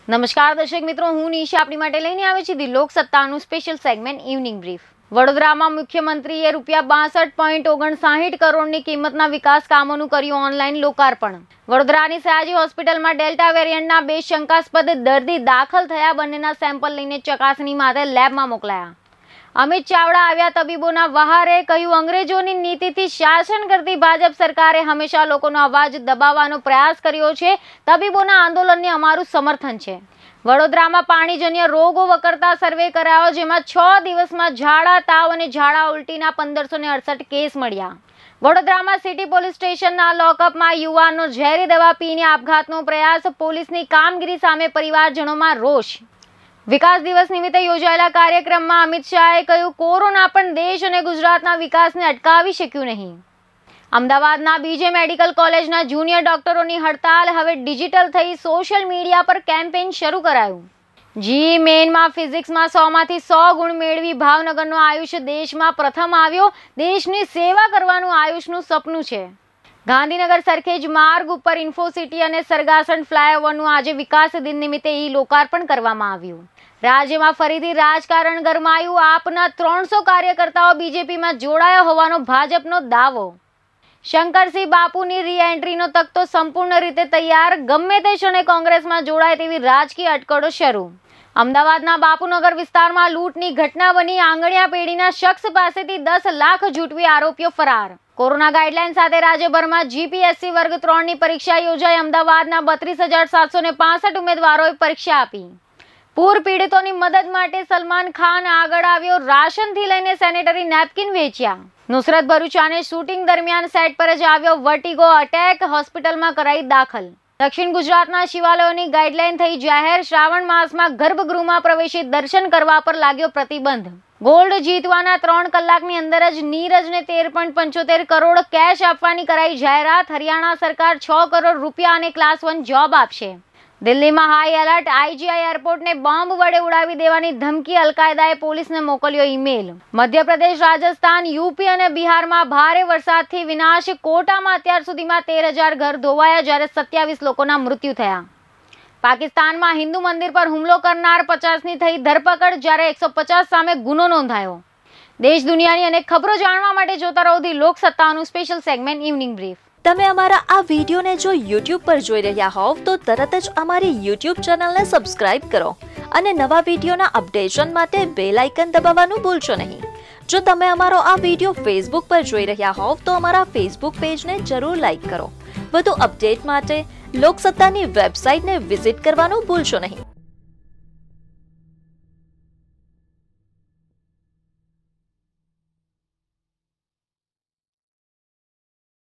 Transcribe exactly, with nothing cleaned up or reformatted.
નમસ્કાર દર્શક મિત્રો, હું નિશા આપણી માટે લઈને આવી છું ધી લોકસત્તાનું સ્પેશિયલ સેગમેન્ટ ઇવનિંગ બ્રીફ। વડોદરામાં મુખ્યમંત્રીએ રૂપિયા બાસઠ પોઈન્ટ ઓગણસાઠ કરોડની કિંમતના વિકાસ કામોનું કર્યું ઓનલાઈન લોકાર્પણ। વડોદરાની સયાજી હોસ્પિટલમાં ડેલ્ટા વેરિયન્ટના બે શંકાસ્પદ દર્દી દાખલ થયા, બંનેના સેમ્પલ લઈને ચકાસણી માટે લેબમાં મોકલાયા। અમિત ચાવડા આવ્યા તબીબોના વહારે, કહ્યું અંગ્રેજોની નીતિથી શાસન કરતી ભાજપ સરકારે હંમેશા લોકોનો અવાજ દબાવવાનો પ્રયાસ કર્યો છે। તબીબોના આંદોલનને અમારું સમર્થન છે। વડોદરામાં પાણીજન્ય રોગો વકરતા સર્વે કરાયો, જેમાં છ દિવસમાં ઝાડા તાવ અને ઝાડા ઉલટીના પંદરસો ને અડસઠ કેસ મળ્યા। વડોદરામાં સિટી પોલીસ સ્ટેશનના લોકઅપમાં યુવાનનો ઝેરી દવા પીને આપઘાતનો પ્રયાસ, પોલીસની કામગીરી સામે પરિવારજનોમાં રોષ। વિકાસ દિવસ નિમિત્તે યોજાયેલા કાર્યક્રમમાં અમિત શાહે કહ્યું કોરોના પણ દેશ અને ગુજરાતના વિકાસને અટકાવી શક્યું નહીં। અમદાવાદના બીજે મેડિકલ કોલેજના જુનિયર ડોક્ટરોની હડતાલ હવે ડિજિટલ થઈ, સોશિયલ મીડિયા પર કેમ્પેઇન શરૂ કરાયું। જી મેઇનમાં ફિઝિક્સમાં સો માંથી સો ગુણ મેળવી ભાવનગરનો આયુષ દેશમાં પ્રથમ આવ્યો। દેશની સેવા કરવાનું આયુષનું સપનું છે। ગાંધીનગર સરખેજ માર્ગ ઉપર ઇન્ફોસિટી અને સરગાસણ ફ્લાયઓવરનું આજે વિકાસ દિન નિમિત્તે ઈ લોકાર્પણ કરવામાં આવ્યું। રાજ્યમાં ફરીથી રાજકારણ ગરમાયું, આપના ત્રણસો કાર્યકર્તાઓ બીજેપીમાં જોડાયા હોવાનો ભાજપનો દાવો। શંકરસિંહ બાપુની રી એન્ટ્રીનો તખતો સંપૂર્ણ રીતે તૈયાર, ગમે તે ક્ષણે કોંગ્રેસમાં જોડાય તેવી રાજકીય અટકળો શરૂ। અમદાવાદના બાપુનગર વિસ્તારમાં લૂંટની ઘટના બની, આંગણિયા પેઢીના શખ્સ પાસેથી દસ લાખ ઝૂંટવી આરોપીઓ ફરાર। કોરોના ગાઈડલાઈન સાથે રાજ્યભરમાં જીપીએસસી વર્ગ ત્રણ ની પરીક્ષા યોજાઈ, અમદાવાદના બત્રીસ હજાર સાતસો ને પાસઠ ઉમેદવારોએ પરીક્ષા આપી। પૂર પીડિતોની મદદ માટે સલમાન ખાન આગળ આવ્યો, રાશનથી લઈને સેનેટરી નેપકિન વેચ્યા। નુસરત ભરૂચાને શૂટિંગ દરમિયાન સેટ પર જ આવ્યો વર્ટિગો અટેક, હોસ્પિટલમાં કરાઈ દાખલ। દક્ષિણ ગુજરાતના શિવાલયોની ગાઈડલાઈન થઈ જાહેર, શ્રાવણ માસમાં ગર્ભગૃહમાં પ્રવેશી દર્શન કરવા પર લાગ્યો પ્રતિબંધ। ગોલ્ડ જીતવાના ત્રણ કલાકની અંદર જ નીરજને તેર પોઈન્ટ પંચોતેર કરોડ કેશ આપવાની કરાઈ જાહેરાત। હરિયાણા સરકાર છ કરોડ રૂપિયા અને ક્લાસ વન જોબ આપશે। દિલ્હીમાં હાઈ એલર્ટ, આઈજીઆઈ એરપોર્ટને બોમ્બ વડે ઉડાવી દેવાની ધમકી, અલકાયદાએ પોલીસને મોકલ્યો ઈમેલ। મધ્યપ્રદેશ, રાજસ્થાન, યુપી અને બિહારમાં ભારે વરસાદથી વિનાશ, કોટામાં અત્યાર સુધીમાં તેર હજાર ઘર ધોવાયા, જ્યારે સત્યાવીસ લોકોના મૃત્યુ થયા। પાકિસ્તાનમાં હિન્દુ મંદિર પર હુમલો કરનાર પચાસની થઈ ધરપકડ, જ્યારે એકસો પચાસ સામે ગુનો નોંધાયો। દેશ દુનિયાની અનેક ખબરો જાણવા માટે જોતા રહો ધી લોકસત્તાનું સ્પેશિયલ સેગમેન્ટ ઇવનિંગ બ્રીફ। તમે અમારા આ વિડીયોને જો યુટ્યુબ પર જોઈ રહ્યા હોવ તો તરત જ અમારી યુટ્યુબ ચેનલને સબસ્ક્રાઇબ કરો અને નવા વિડીયોના અપડેશન માટે બેલ આઇકન દબાવવાનું ભૂલશો નહીં। જો તમે અમારો આ વિડીયો ફેસબુક પર જોઈ રહ્યા હોવ તો અમારા ફેસબુક પેજને જરૂર લાઇક કરો। વધુ અપડેટ માટે લોકસત્તાની વેબસાઇટને વિઝિટ કરવાનું ભૂલશો નહીં।